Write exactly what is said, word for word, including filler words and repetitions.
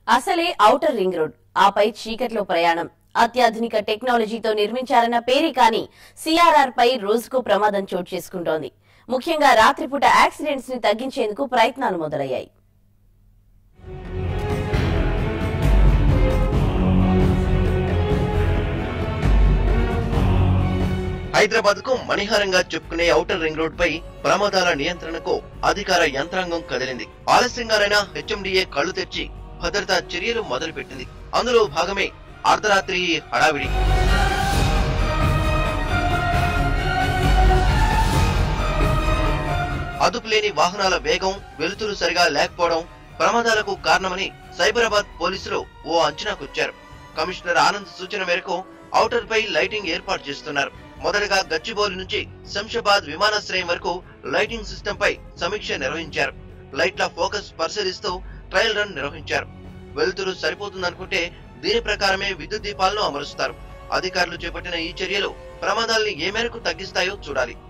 అసలే outer ring road, ఆపై చీకట్లో ప్రయాణం. అత్యాధునిక టెక్నాలజీతో నిర్మించారన్న పేరే కానీ సీఆర్ఆర్ పై రోజుకు ప్రమాదం చోటు చేసుకుంటోంది. ముఖ్యంగా రాత్రిపూట యాక్సిడెంట్స్ ని తగ్గించేందుకు ప్రయత్నాలు మొదలయ్యాయి. హైదరాబాద్ కు మణిహారంగా చెప్పుకునే ఔటర్ రింగ్ రోడ్ పై ప్రమాదాల నియంత్రణకు అధికార యంత్రాంగం కదిలింది. ఆలస్యంగానైనా హెచ్ఎండిఏ కళ్లు తెచ్చి భద్రతా చర్యలు మొదలుపెట్టింది. అందులో భాగమే అర్ధరాత్రి హడావిడి. అదుపులేని వాహనాల వేగం, వెలుతురు సరిగా లేకపోవడం ప్రమాదాలకు కారణమని సైబరాబాద్ పోలీసులు ఓ అంచనాకొచ్చారు. కమిషనర్ ఆనంద్ సూచన మేరకు ఔటర్ పై లైటింగ్ ఏర్పాటు చేస్తున్నారు. మొదటగా గచ్చిబౌలి నుంచి శంషాబాద్ విమానాశ్రయం వరకు లైటింగ్ సిస్టమ్ పై సమీక్ష నిర్వహించారు. లైట్ల ఫోకస్ పరిశీలిస్తూ ట్రయల్ రన్ నిర్వహించారు. వెలుతురు సరిపోతుందనుకుంటే దీని ప్రకారమే విద్యుత్ దీపాలను అమరుస్తారు. అధికారులు చేపట్టిన ఈ చర్యలు ప్రమాదాల్ని ఏ మేరకు తగ్గిస్తాయో చూడాలి.